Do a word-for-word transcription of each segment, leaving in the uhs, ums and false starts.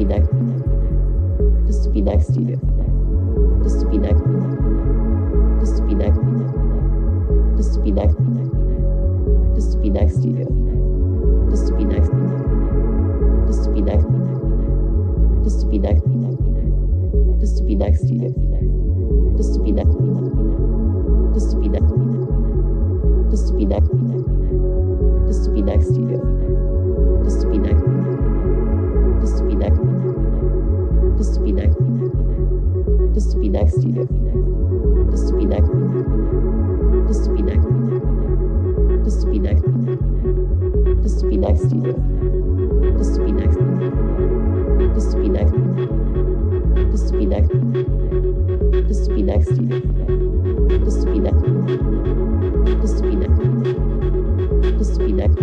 next, just to be next to you, just to be next, just to be next, just to be next, just to be next to you, just to be next, just to be next, just to be next, just to be next to you, just to be next, just to be next, just to be next, just to be next to you, just to be next, just to be next, just to be next, just to be next to you, just to be next, just to be next, just to be next, just to be next to you, just to be next, just to be next, just to be next, just to be next to you, just to be next, just to be next, just to be next,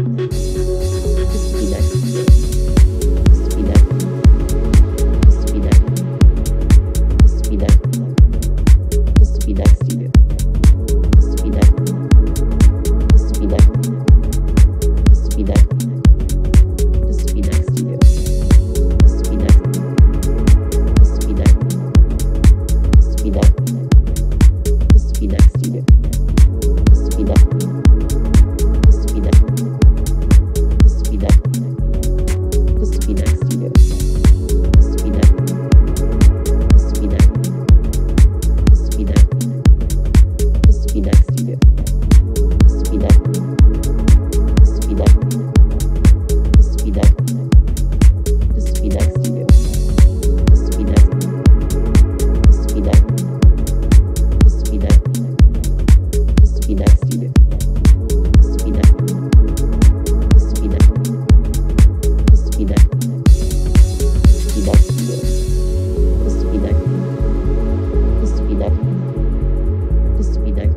just to be next to you, just to be next, just to be next, just to be next, just to be next to you, just to be next, just to be next, just to be next, just to be next to you, just to be next, just to be next, just to be next, just to be next to you, just to be next, just to be next, just to be next, just to be next to you, just to be next, just to be next, just to be next, just to be next to you, just to be next, just to be next, just to be next, just to be next to you, just to be next, just to be next, just to be next, just to be next to you, just to be next, just to be next, just to be next, just to be next to you, just to be next, just to be next, just to be next,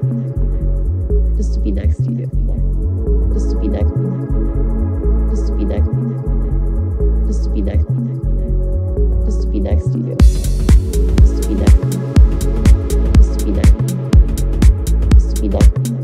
just to be next to you, just to be next, just to be next, just to be next, just to be next to you, just to be next, just to be next, just to be next, just to be next.